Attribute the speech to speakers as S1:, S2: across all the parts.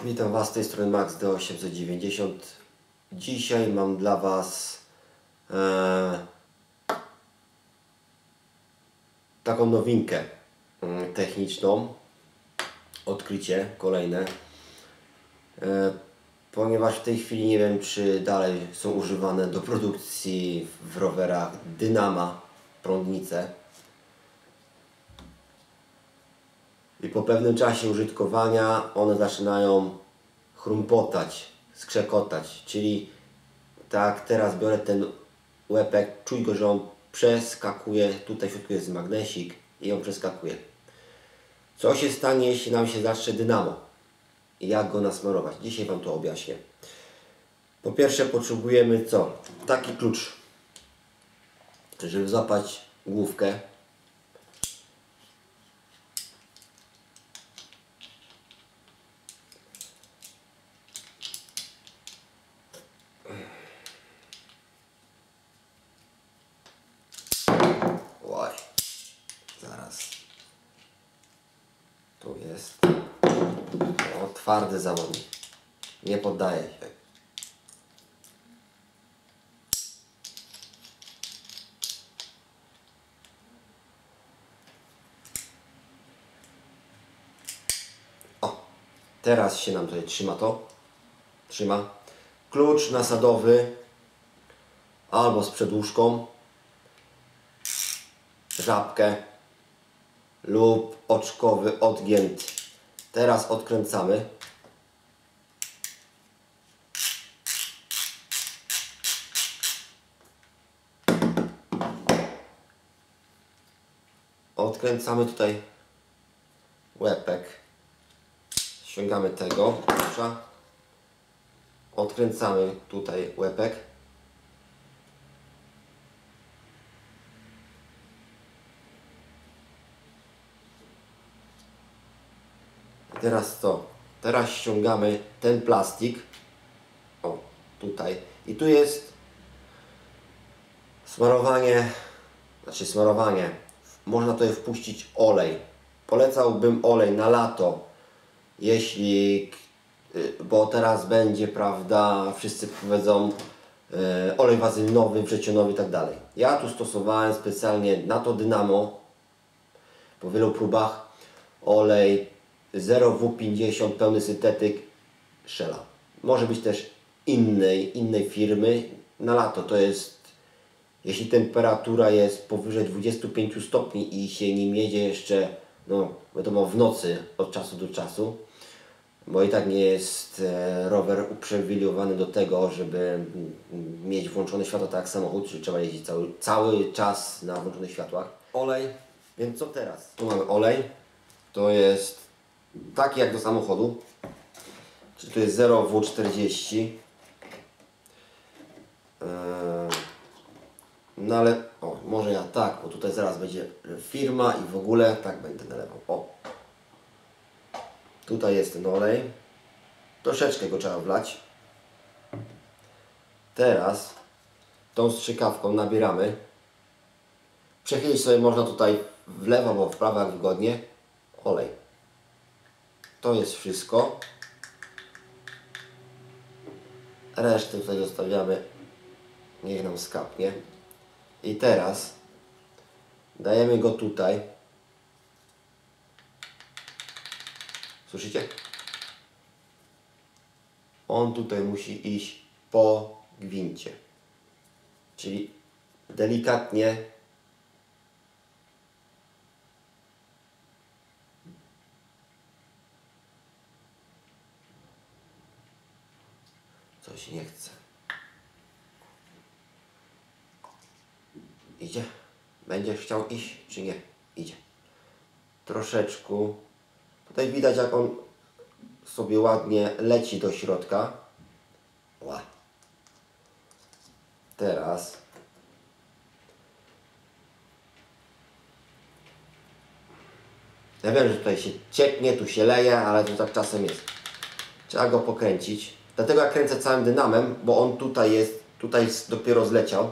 S1: Witam Was z tej strony Max D890. Dzisiaj mam dla Was taką nowinkę techniczną, odkrycie kolejne, ponieważ w tej chwili nie wiem, czy dalej są używane do produkcji w rowerach dynama prądnice. I po pewnym czasie użytkowania one zaczynają chrumpotać, skrzekotać. Czyli tak, teraz biorę ten łepek, czuj go, że on przeskakuje, tutaj w środku jest magnesik i on przeskakuje. Co się stanie, jeśli nam się zatrze dynamo? I jak go nasmarować? Dzisiaj Wam to objaśnię. Po pierwsze potrzebujemy co? Taki klucz, żeby złapać główkę. Oj, zaraz. Tu jest. O, twardy zawodnik. Nie poddaje się. O, teraz się nam tutaj trzyma to. Trzyma. Klucz nasadowy albo z przedłużką, żabkę lub oczkowy odgięt. Teraz odkręcamy. Odkręcamy tutaj łepek. Ściągamy tego klucza. Odkręcamy tutaj łepek. Teraz co? Teraz ściągamy ten plastik. O, tutaj. I tu jest smarowanie. Znaczy smarowanie. Można tutaj wpuścić olej. Polecałbym olej na lato. Jeśli... Bo teraz będzie, prawda, wszyscy powiedzą olej wazelinowy, wrzecionowy i tak dalej. Ja tu stosowałem specjalnie na to dynamo po wielu próbach olej 0W50 pełny syntetyk Shella. Może być też innej firmy. Na lato to jest, jeśli temperatura jest powyżej 25 stopni i się nim jedzie jeszcze, no wiadomo, w nocy od czasu do czasu, bo i tak nie jest rower uprzywilejowany do tego, żeby mieć włączone światło tak jak samochód, czyli trzeba jeździć cały czas na włączonych światłach. Olej, więc co teraz? Tu mamy olej, to jest taki jak do samochodu, czyli to jest 0W40. No ale, o, może ja tak, bo tutaj zaraz będzie firma i w ogóle tak będę nalewał. O, tutaj jest ten olej. Troszeczkę go trzeba wlać. Teraz tą strzykawką nabieramy. Przechylić sobie można tutaj w lewo albo w prawo, jak wygodnie. Olej. To jest wszystko. Resztę tutaj zostawiamy. Niech nam skapnie. I teraz dajemy go tutaj. Słyszycie? On tutaj musi iść po gwincie. Czyli delikatnie coś nie chce. Idzie? Będziesz chciał iść, czy nie? Idzie. Troszeczkę. Tutaj widać, jak on sobie ładnie leci do środka. Ła. Teraz ja wiem, że tutaj się cieknie, tu się leje, ale to tak czasem jest. Trzeba go pokręcić. Dlatego ja kręcę całym dynamem, bo on tutaj jest, dopiero zleciał.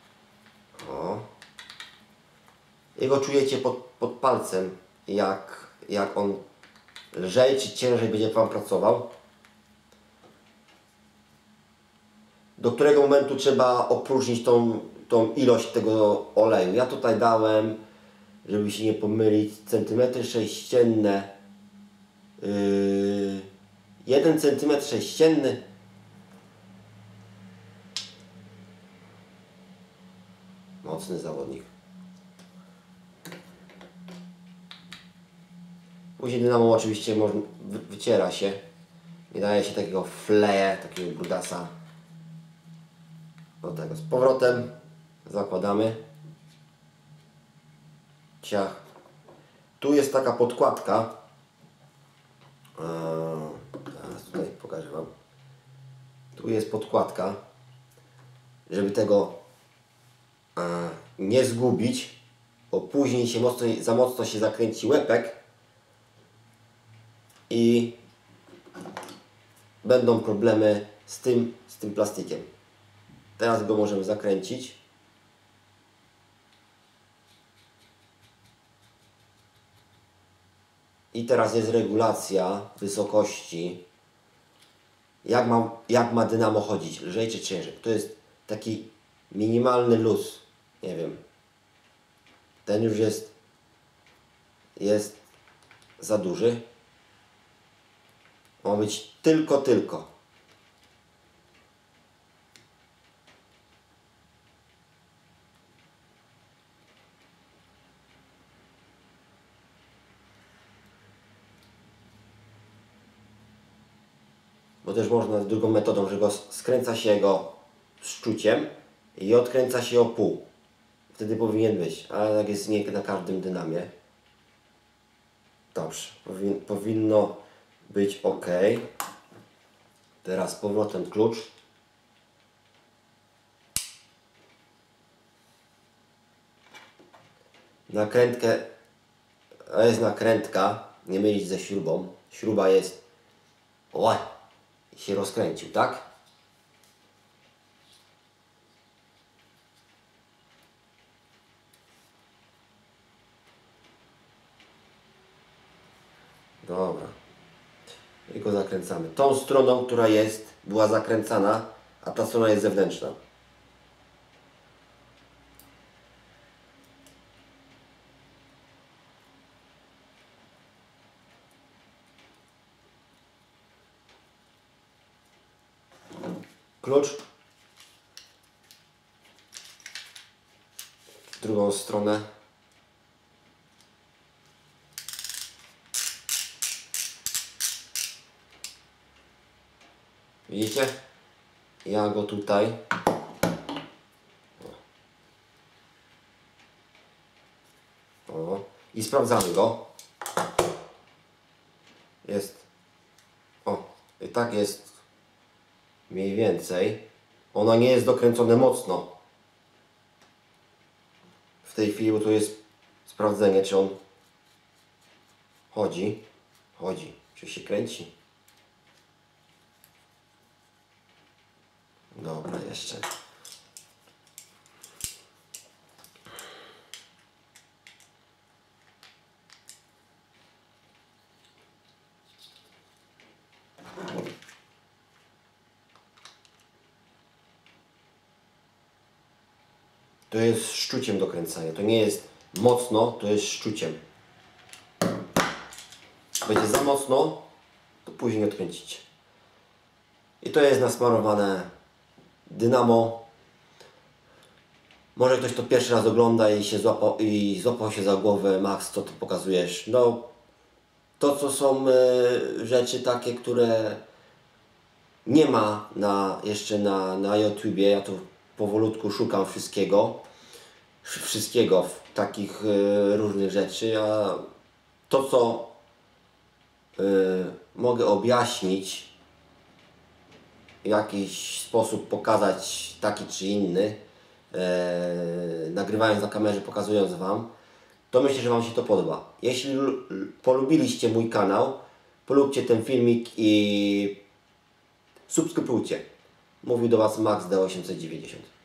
S1: O. I go czujecie pod palcem, jak jak on lżej czy ciężej będzie Wam pracował. Do którego momentu trzeba opróżnić tą ilość tego oleju. Ja tutaj dałem, żeby się nie pomylić, centymetry sześcienne, 1 cm sześcienny. Mocny zawodnik. Później dynamo oczywiście wyciera się. Nie daje się takiego fleje, takiego brudasa. Do tego z powrotem zakładamy. Ciach. Tu jest taka podkładka. Teraz tutaj pokażę Wam. Tu jest podkładka, żeby tego nie zgubić, bo później się za mocno się zakręci łepek i będą problemy z tym plastikiem. Teraz go możemy zakręcić. I teraz jest regulacja wysokości. Jak ma dynamo chodzić? Lżej czy ciężej? To jest taki minimalny luz. Nie wiem. Ten już jest za duży. Ma być tylko. Bo też można drugą metodą, że skręca się go szczuciem i odkręca się o pół. Wtedy powinien być, ale tak jest nie na każdym dynamie. Dobrze, powinno być ok. Teraz z powrotem klucz. Nakrętkę, a jest nakrętka, nie mylić ze śrubą. Śruba jest, i się rozkręcił, tak? Dobra. I go zakręcamy. Tą stroną, która była zakręcana, a ta strona jest zewnętrzna. Klucz. W drugą stronę. Widzicie? Ja go tutaj i sprawdzamy go. Jest. I tak jest mniej więcej. Ono nie jest dokręcone mocno. W tej chwili tu jest sprawdzenie, czy on chodzi, czy się kręci. Dobra, jeszcze. To jest szczuciem dokręcanie. To nie jest mocno, to jest szczuciem. Będzie za mocno, to później odkręcicie. I to jest nasmarowane dynamo. Może ktoś to pierwszy raz ogląda i złapał się za głowę. Max, co ty pokazujesz? No, to są rzeczy takie, które nie ma jeszcze na YouTubie. Ja tu powolutku szukam wszystkiego takich różnych rzeczy, a to co mogę objaśnić, w jakiś sposób pokazać taki czy inny, nagrywając na kamerze, pokazując Wam, to myślę, że Wam się to podoba. Jeśli polubiliście mój kanał, polubcie ten filmik i subskrybujcie. Mówił do Was Max D890.